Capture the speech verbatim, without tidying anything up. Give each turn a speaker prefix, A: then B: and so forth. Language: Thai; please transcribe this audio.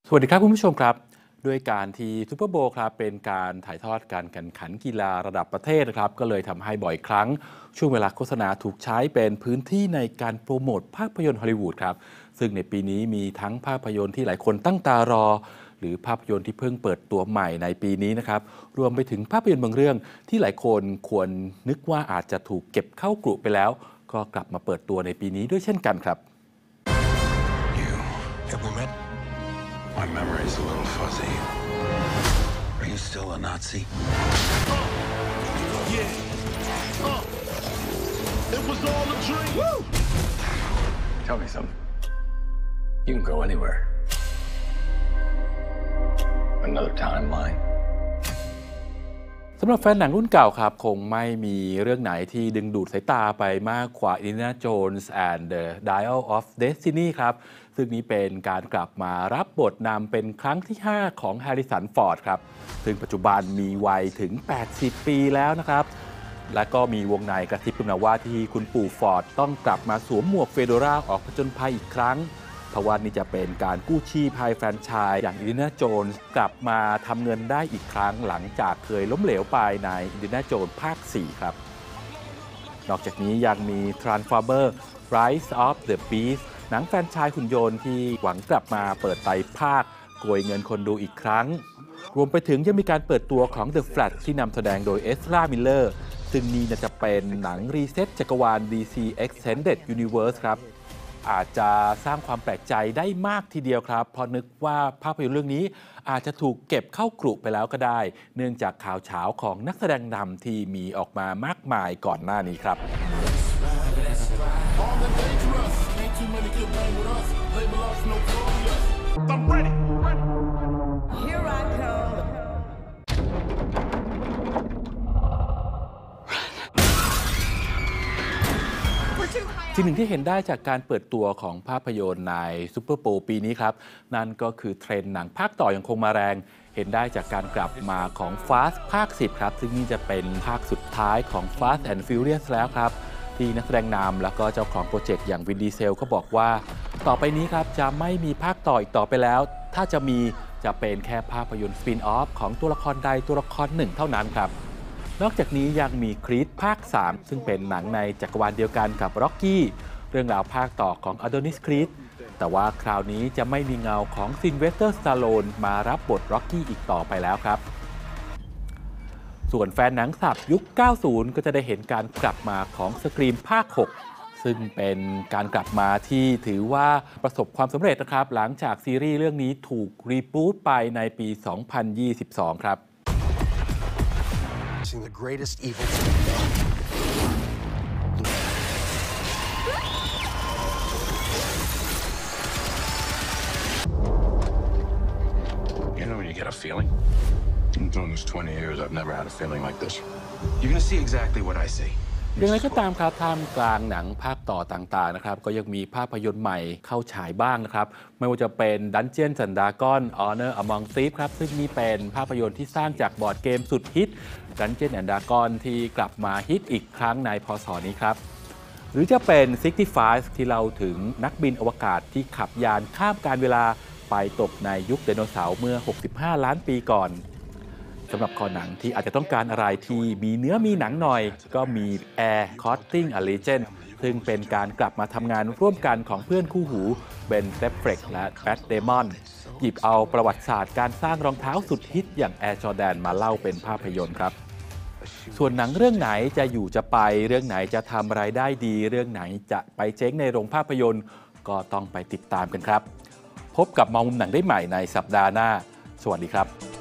A: สวัสดีครับคุณผู้ชมครับด้วยการที่ซูเปอร์โบว์ครับเป็นการถ่ายทอดการแข่งขันกีฬาระดับประเทศนะครับก็เลยทำให้บ่อยครั้งช่วงเวลาโฆษณาถูกใช้เป็นพื้นที่ในการโปรโมทภาพยนตร์ฮอลลีวูดครับซึ่งในปีนี้มีทั้งภาพยนตร์ที่หลายคนตั้งตารอหรือภาพยนตร์ที่เพิ่งเปิดตัวใหม่ในปีนี้นะครับรวมไปถึงภาพยนตร์บางเรื่องที่หลายคนควรนึกว่าอาจจะถูกเก็บเข้ากรุไปแล้วก็กลับมาเปิดตัวในปีนี้ด้วยเช่นกันครับ
B: Have we met? My memory's a little fuzzy. Are you still a Nazi?
C: Yeah. Uh, it was all a dream. Woo!
B: Tell me something. You can go anywhere. Another timeline.
A: สำหรับแฟนหนังรุ่นเก่าครับคงไม่มีเรื่องไหนที่ดึงดูดสายตาไปมากกว่า Indiana Jones and the Dial of Destiny ครับซึ่งนี้เป็นการกลับมารับบทนำเป็นครั้งที่ห้าของแฮร์ริสันฟอร์ดครับซึ่งปัจจุบันมีวัยถึงแปดสิบปีแล้วนะครับและก็มีวงในกระซิบกันมาว่าที่คุณปู่ฟอร์ดต้องกลับมาสวมหมวกเฟโดราออกผจญภัยอีกครั้งเพราะว่านี่จะเป็นการกู้ชีพให้แฟรนไชส์อย่าง Indiana Jones กลับมาทำเงินได้อีกครั้งหลังจากเคยล้มเหลวไปใน Indiana Jones ภาค สี่ ครับนอกจากนี้ยังมี Transformers Rise of the Beast หนังแฟรนไชส์หุ่นยนต์ที่หวังกลับมาเปิดไตรภาคโกยเงินคนดูอีกครั้งรวมไปถึงยังมีการเปิดตัวของ The Flash ที่นำแสดงโดย Ezra Miller ซึ่งนี่จะเป็นหนังรีเซ็ตจักรวาล ดี ซี Extended Universe ครับอาจจะสร้างความแปลกใจได้มากทีเดียวครับเพราะนึกว่าภาพยนตร์เรื่องนี้อาจจะถูกเก็บเข้ากรุไปแล้วก็ได้เนื่องจากข่าวเฉาของนักแสดงนำที่มีออกมามากมายก่อนหน้านี้ครับสิ่งหนึ่งที่เห็นได้จากการเปิดตัวของภาพยนตร์ในซูเปอร์โบว์ปีนี้ครับนั่นก็คือเทรนด์หนังภาคต่อยังคงมาแรงเห็นได้จากการกลับมาของ Fast ภาค สิบ ครับซึ่งนี่จะเป็นภาคสุดท้ายของ Fast and Furious แล้วครับที่นักแสดงนำแล้วก็เจ้าของโปรเจกต์อย่างวินดีเซลก็บอกว่าต่อไปนี้ครับจะไม่มีภาคต่ออีกต่อไปแล้วถ้าจะมีจะเป็นแค่ภาพยนตร์สปินออฟของตัวละครใดตัวละครหนึ่งเท่านั้นครับนอกจากนี้ยังมีครีดภาค สาม ซึ่งเป็นหนังในจักรวาลเดียวกันกับร็อกกี้เรื่องราวภาคต่อของอโดนิสครีดแต่ว่าคราวนี้จะไม่มีเงาของซิลเวสเตอร์ สตาโลนมารับบทร็อกกี้อีกต่อไปแล้วครับส่วนแฟนหนังสับยุค เก้าสิบ ก็จะได้เห็นการกลับมาของสกรีมภาค หก ซึ่งเป็นการกลับมาที่ถือว่าประสบความสำเร็จนะครับหลังจากซีรีส์เรื่องนี้ถูกรีบูตไปในปี สองพันยี่สิบสอง ครับ
B: The greatest evil. You know when you get a feeling? I'm doing this twenty years. I've never had a feeling like this. You're gonna see exactly what I see.
A: อย่างไรก็ตามครับท่ามกลางหนังภาคต่อต่างๆนะครับก็ยังมีภาพยนตร์ใหม่เข้าฉายบ้างนะครับไม่ว่าจะเป็น Dungeons and Dragons Honor Among Thieves ครับซึ่งนี่เป็นภาพยนตร์ที่สร้างจากบอร์ดเกมสุดฮิต Dungeons and Dragons ที่กลับมาฮิตอีกครั้งในพ.ศ.นี้ครับหรือจะเป็นหกสิบห้าที่เล่าถึงนักบินอวกาศที่ขับยานข้ามกาลเวลาไปตกในยุคไดโนเสาร์เมื่อหกสิบห้าล้านปีก่อนสำหรับคอหนังที่อาจจะต้องการอะไรที่มีเนื้อมีหนังหน่อยก็มี Air Cutting a Legend ซึ่งเป็นการกลับมาทำงานร่วมกันของเพื่อนคู่หูเบน เซฟเฟรกและแบท เดมอนหยิบเอาประวัติศาสตร์การสร้างรองเท้าสุดฮิตอย่าง Air Jordan มาเล่าเป็นภาพยนตร์ครับส่วนหนังเรื่องไหนจะอยู่จะไปเรื่องไหนจะทำรายได้ดีเรื่องไหนจะไปเจ๊งในโรงภาพยนตร์ก็ต้องไปติดตามกันครับพบกับมองมุมหนังได้ใหม่ในสัปดาห์หน้าสวัสดีครับ